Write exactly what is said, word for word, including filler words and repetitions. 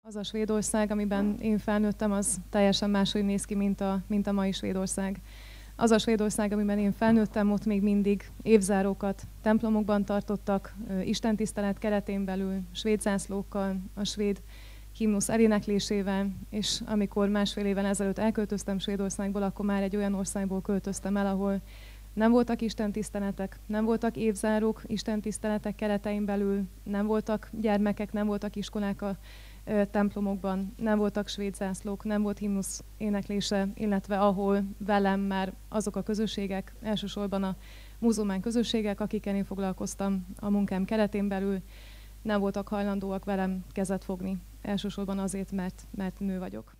Az a Svédország, amiben én felnőttem, az teljesen máshogy néz ki, mint a, mint a mai Svédország. Az a Svédország, amiben én felnőttem, ott még mindig évzárókat templomokban tartottak, istentisztelet keretén belül, svéd zászlókkal, a svéd himnusz eléneklésével, és amikor másfél éven ezelőtt elköltöztem Svédországból, akkor már egy olyan országból költöztem el, ahol nem voltak istentiszteletek, nem voltak évzárók istentiszteletek keretein belül, nem voltak gyermekek, nem voltak iskolák a templomokban, nem voltak svéd zászlók, nem volt himnusz éneklése, illetve ahol velem már azok a közösségek, elsősorban a muzulmán közösségek, akikkel én foglalkoztam a munkám keretén belül, nem voltak hajlandóak velem kezet fogni. Elsősorban azért, mert, mert nő vagyok.